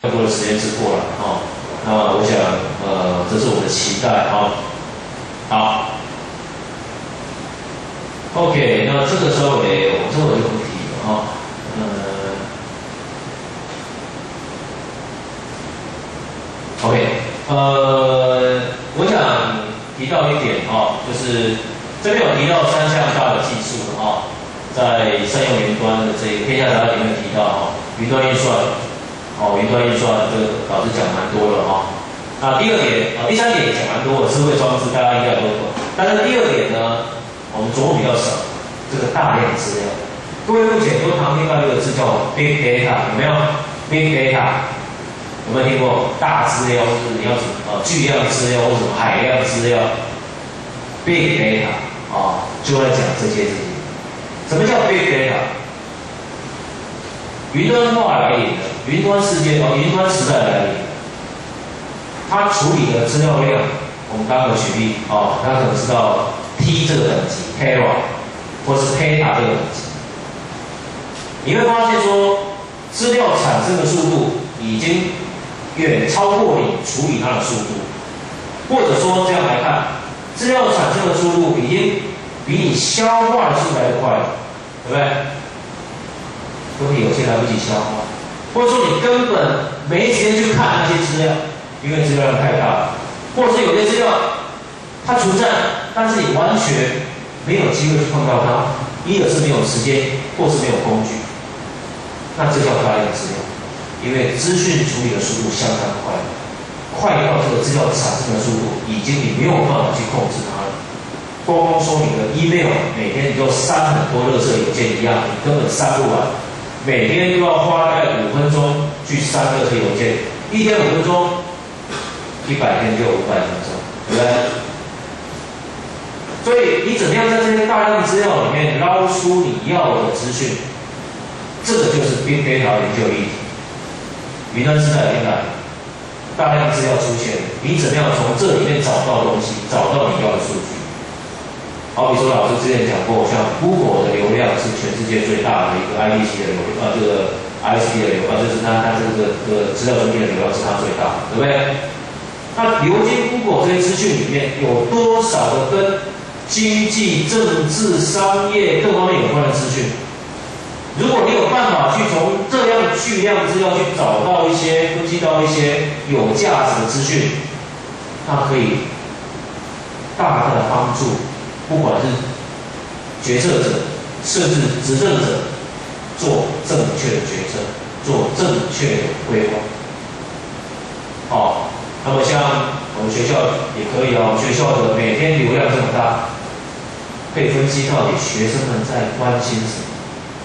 更多的实验室过来哈。那我想这是我们的期待哈。好 ，OK， 那这个稍微我这我就不提了哈。OK， 我想提到一点哈，就是这边有提到3项大的技术的哈，在善用云端的这个天下杂志里面提到哈，云端运算，云端运算这个老师讲蛮多了哈。那第3点也讲蛮多的，智慧装置大家应该都懂，但是第2点呢，我们着重比较少，这个大量资料。各位目前都常听到一个字叫 big data， 有没有 ？big data。有没有听过大资料，或者你要什么巨量资料，或者什么海量资料 ，big data 就在讲这些。什么叫 big data？ 云端化来临的，云端世界云端时代来临，它处理的资料量，我们刚刚有举例大家可能知道 T 这个等级 ，tera 或是 peta 这个等级，你会发现说资料产生的速度已经远超过你处理它的速度，或者说这样来看，资料产生的速度已经比你消化的速度来得快了，对不对？问题有些来不及消化，或者说你根本没时间去看那些资料，因为资料量太大了，或者是有些资料它存在，但是你完全没有机会去碰到它，一个是没有时间，或是没有工具，那这叫大量资料。因为资讯处理的速度相当快，快到这个资料产生的速度，已经你没有办法去控制它了。光说你的 email 每天你就删很多垃圾邮件一样，你根本删不完，每天都要花大概5分钟去删垃圾邮件，一天5分钟，100天就500分钟，对不对？所以你怎么样在这些大量资料里面捞出你要的资讯，这个就是 Big Data 研究议题。云端时代已经来了，大量资料出现了，你怎么样从这里面找到东西，找到你要的数据？好比说，老师之前讲过，像 Google 的流量是全世界最大的一个 IDC 的流量，这个 ISP 的流量，就是它这个资料中心的流量是它最大的，对不对？那流经 Google 这些资讯里面，有多少的跟经济、政治、商业各方面有关的资讯？如果你有办法去从这样巨量资料去找到一些、分析到一些有价值的资讯，那可以大大的帮助，不管是决策者，甚至执政者，做正确的决策，做正确的规划。那么像我们学校也可以我们学校的每天流量这么大，可以分析到底学生们在关心什么。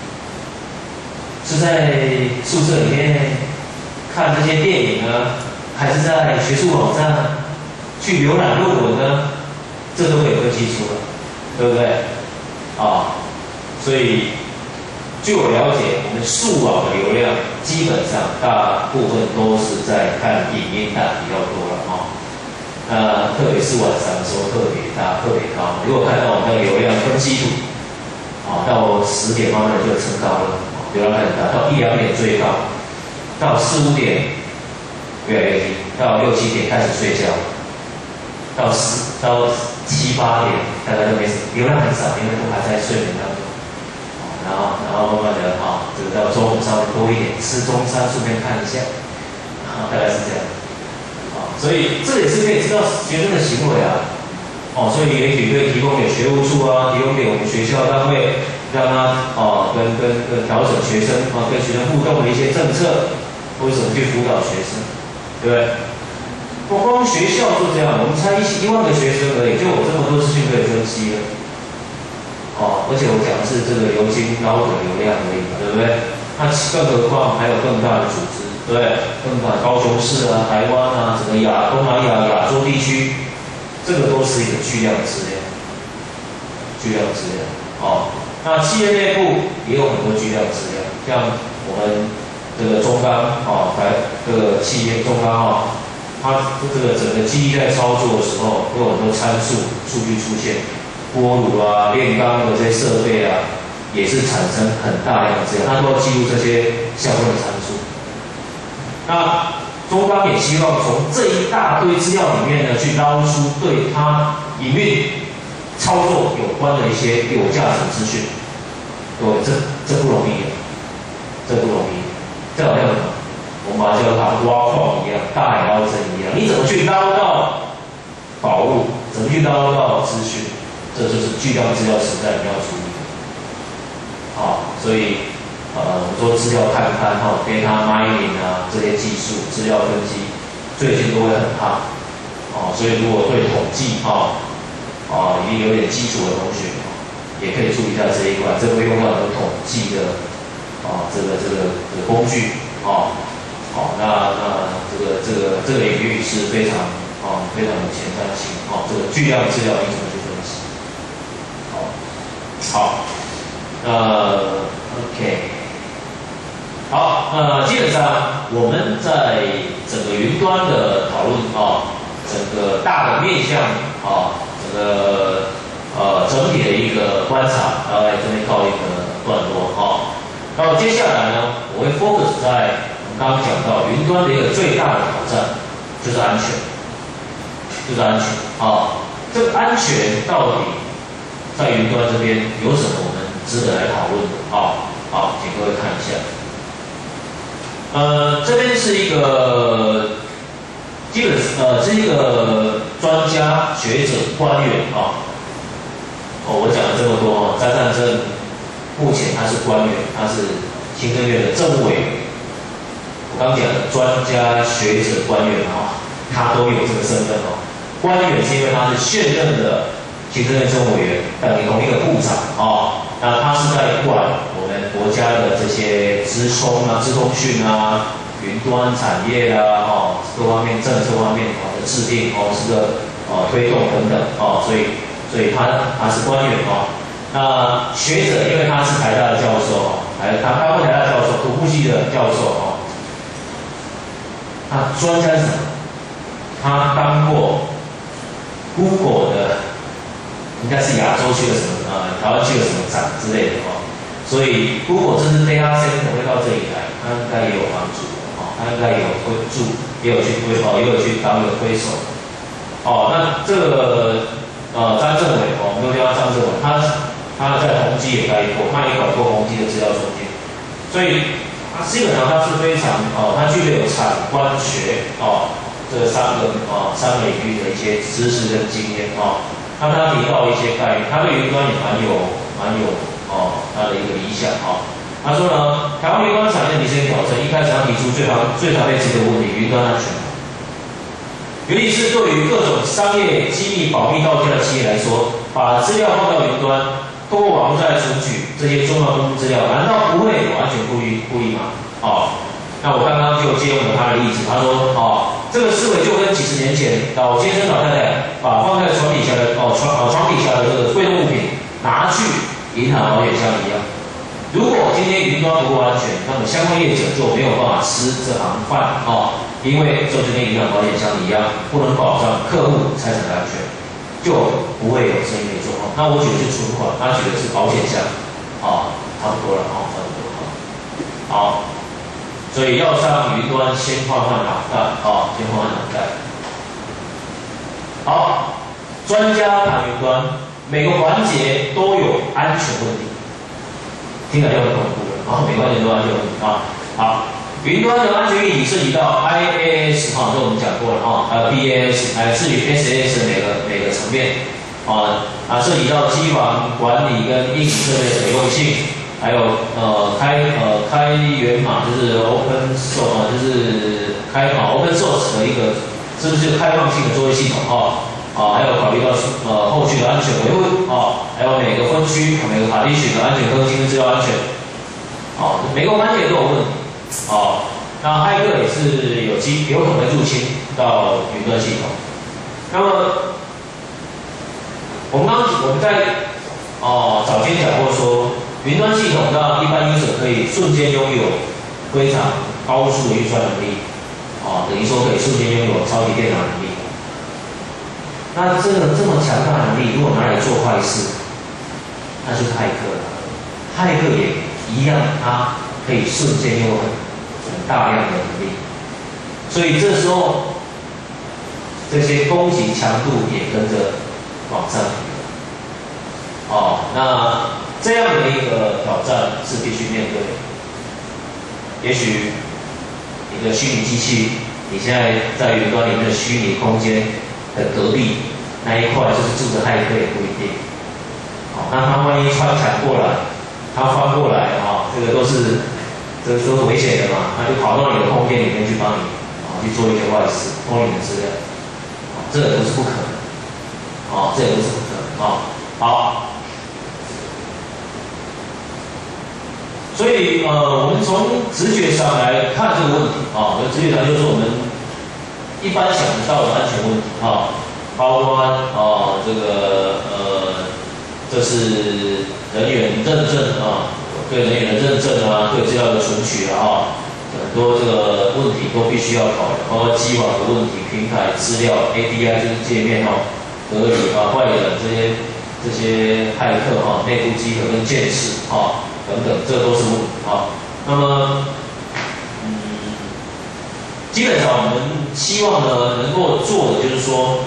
是在宿舍里面看这些电影呢，还是在学术网站去浏览论文呢？这都可以分析出来，对不对？所以据我了解，我们数网的流量基本上大部分都是在看影音看比较多了那特别是晚上的时候特别大、特别高。如果看到我们的流量分析图，到10点慢慢的就升高了。流量很大，到1、2点最高，到4、5点越来越低，到6、7点开始睡觉，到7、8点大概都没什么，流量很少，因为都还在睡眠当中。然后慢慢的这个到中午稍微多一点，吃中餐顺便看一下，大概是这样。所以这也是可以知道学生的行为所以也许可以提供给学务处提供给我们学校单位，让他跟调整学生跟学生互动的一些政策，或者怎么去辅导学生，对不对？不光学校就这样，我们才1万个学生而已，就有这么多资讯可以分析了。而且我讲的是这个流经高的流量而已，对不对？那更何况还有更大的组织，对不对？更大的高雄市台湾整个东南亚、亚洲地区。这个都是一个巨量资料，那企业内部也有很多巨量资料，像我们这个中钢这个企业中钢它这个整个机器在操作的时候，有很多参数数据出现，锅炉炼钢的这些设备也是产生很大量的资料，它都要记录这些相关的参数。 那中钢也希望从这一大堆资料里面呢，去捞出对它营运操作有关的一些有价值资讯。各位，这不容易，这不容易。这好像我们把它叫做挖矿一样，大海捞针一样，你怎么去捞到宝物？怎么去捞到资讯？这就是巨量资料时代你要处理的。好，所以我们说资料探勘data mining 啊这些技术，资料分析最近都会很夯。所以如果对统计已经有点基础的同学，也可以注意一下这一块，这会用到很多统计的这个工具那这个领域是非常有前瞻性这个巨量资料你怎么去分析？好，OK， 好，基本上我们在整个云端的讨论整个大的面向整个整体的一个观察，大概这边告一个段落那么接下来呢，我会 focus 在我们刚刚讲到云端的一个最大的挑战，就是安全，这个安全到底在云端这边有什么我们值得来讨论的好，请各位看一下。这边是一个是一个专家学者官员我讲了这么多张善政目前他是官员，他是行政院的政务委员。我刚讲的专家学者官员他都有这个身份官员是因为他是现任的行政院政务委员，等同一个部长那他是在管我们国家的这些资通讯云端产业各方面政策方面的制定是个推动等等所以他是官员那学者因为他是台大的教授台大教授，土木系的教授那专家是什么？他当过 Google 的，应该是亚洲区的什么台湾区的什么长之类的所以 Google 这支 data center 会到这里来，他应该也有帮助他应该也有也有去当一个推手那这个张政委我们都叫张政委，他在宏基也待过，他也管过宏基的资料中心，所以基本上他是非常他具备有产官学这三个领域的一些知识跟经验那他提到一些概念，他对云端也蛮有他的一个理想他说呢，台湾云端产业的一些挑战，一开始他提出最常被提的问题，云端安全。原理是对于各种商业机密保密到家的企业来说，把资料放到云端，通过网络再来存取这些重要公共资料，难道不会有安全顾虑吗？那我刚刚就借用了他的例子，他说这个思维就跟几十年前老先生老太太把放在床底下的这个贵重物品拿去银行保险箱一样。如果今天云端不够安全，那么相关业者就没有办法吃这行饭因为就跟银行保险箱一样，不能保障客户财产的安全，就不会有生意可以做那我举的是存款，他举的是保险箱差不多了差不多好，所以要上云端先换脑袋先换脑袋。好，专家谈云端，每个环节都有安全问题，听起来就很恐怖了每个环节都有安全问题好，云端的安全议题涉及到 IaaS 这我们讲过了还有 PaaS， 乃至于 SaaS 每个层面涉及到机房管理跟硬体设备的可用性，还有开源码就是 open source 就是开码 open source 的一个是不是开放性的作业系统还有考虑到后续的安全维护还有每个分区每个partition的安全更新跟资料安全每个环节都有问题那骇客也是有可能入侵到云端系统。那么我们在早先讲过说，云端系统让一般 user 可以瞬间拥有非常高速的运算能力等于说可以瞬间拥有超级电脑能力。那这么强大的能力，如果拿来做坏事，那就是骇客了。骇客也一样，它可以瞬间拥有很大量的能力所以这时候这些攻击强度也跟着往上提。哦，那这样的一个挑战是必须面对的。也许你的虚拟机器，你现在在云端里面的虚拟空间的隔壁那一块就是住着骇客也不一定。好，那他万一穿墙过来，他翻过来啊，这个都是危险的嘛，他就跑到你的空间里面去帮你去做一些坏事，偷你的资料，这个都是不可能，这也都是不可能好。所以我们从直觉上来看这个问题直觉上就是我们一般想得到的安全问题包括这是人员认证对人员的认证对资料的存取很多这个问题都必须要考量，包括机网的问题、平台资料、API 就是界面隔离坏人这些骇客内部稽核跟监视等等，这都是问题那么，基本上我们希望呢能够做的就是说，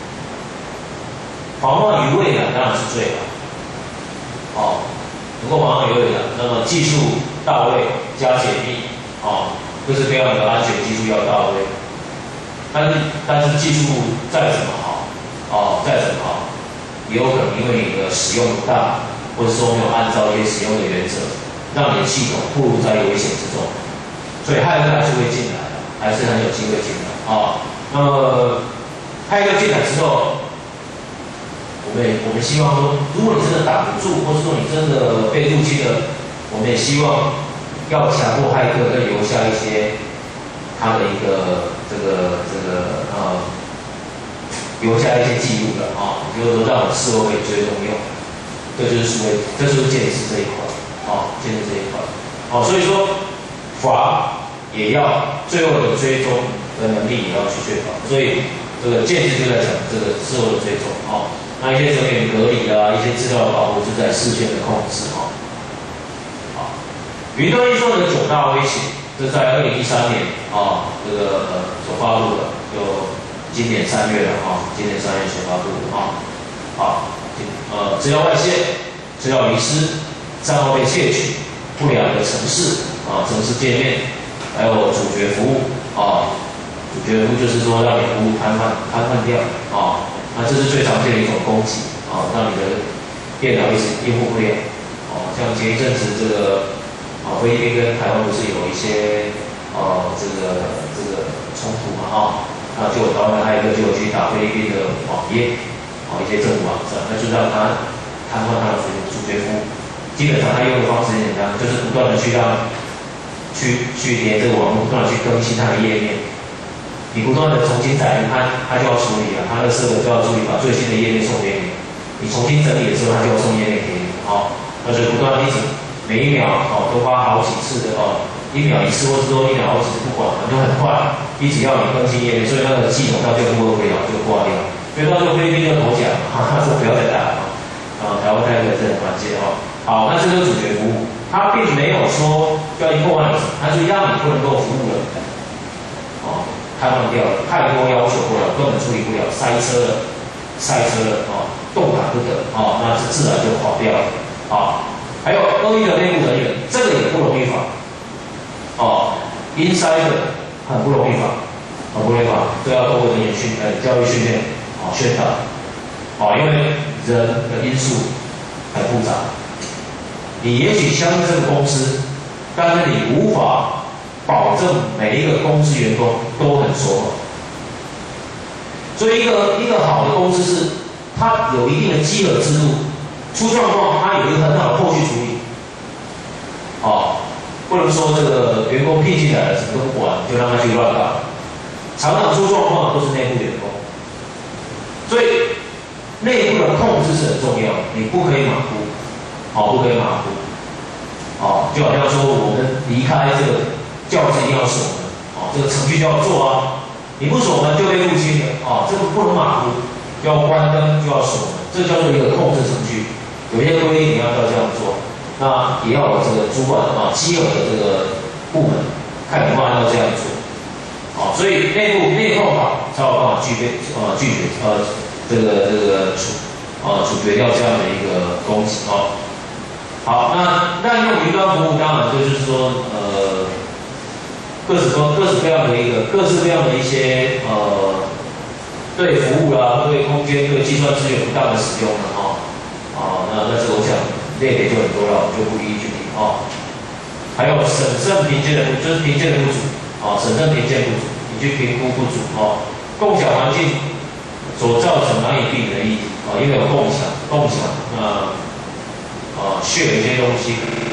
防患于未然当然是最好，能够防患于未然，那么技术到位加解密各式各样的安全技术要到位。但是技术再怎么好也有可能因为你的使用不当，或者说没有按照一些使用的原则，让你的系统暴露在危险之中，所以骇客还是会进来的，还是很有机会进来那么骇客进来之后，我们希望说，如果你真的挡不住，或者说你真的被入侵了，我们也希望要强迫骇客再留下一些他的一个留下一些记录的就是说让我们事后可以追踪用。这就是建设这一块建设这一块所以说法也要最后的追踪的能力也要去确保，所以这个建设就在讲这个事后的追踪那一些人员隔离一些资料的保护就在事先的控制云端运算的9大威胁，这是在2013年所发布的，就今年3月了今年3月所发布的资料外泄、资料遗失、账号被窃取、不良的程式程式界面，还有主角服务主角服务就是说让你服务瘫痪掉那这是最常见的一种攻击让你的电脑一直应付不了像前一阵子这个菲律宾跟台湾不是有一些冲突嘛那就有台湾的骇客就有去打菲律宾的网页一些政府网站，那就让他瘫痪他的主角服务。基本上他用的方式很简单，就是不断的去连这个网络，不断的去更新它的页面。你不断的重新载入它就要处理它的server就要处理，把最新的页面送给你。你重新整理的时候，它就要送页面给你那所以不断一直每一秒都发好几次的1秒1次，或者说1秒好几次，不管就很快，一直要你更新页面，所以那个系统它就负荷不了，就挂掉。所以到时候菲律宾就投降他说不要再打了台湾太可真很团结好，那这就是主角服务，他并没有说要你破坏什么，他就让你不能够服务了瘫痪掉了，太多要求过了，根本处理不了，塞车了动弹不得那这自然就跑掉了还有恶意的内部人员，这个也不容易防，inside 很不容易防，都要透过人员教育训练宣导因为人的因素很复杂，你也许相信这个公司，但是你无法保证每一个公司员工都很守法，所以一个好的公司是它有一定的稽核制度，出状况它有一个很好的后续处理不能说这个员工聘进来了什么都不管就让他去乱干，常常出状况的都是内部员工，所以内部的控制是很重要的，你不可以马虎不可以马虎就好像说我们离开这个教室一定要锁门这个程序就要做你不锁门就被入侵了这个不能马虎，就要关灯就要锁门，这叫做一个控制程序，有些规定你要这样做，那也要有这个主管稽核的这个部门看你们要这样做所以内控法才有办法拒绝处决掉这样的一个攻击好，那滥用云端服务，当然就是说各式各样的一些对服务啦、对空间、对计算资源不当的使用了那这我想列点就很多了，我就不一一去提还有审慎评鉴的就是评鉴的不足审慎评鉴不足，你去评估不足共享环境所造成难以避免的议题因为有共享，share 一些东西。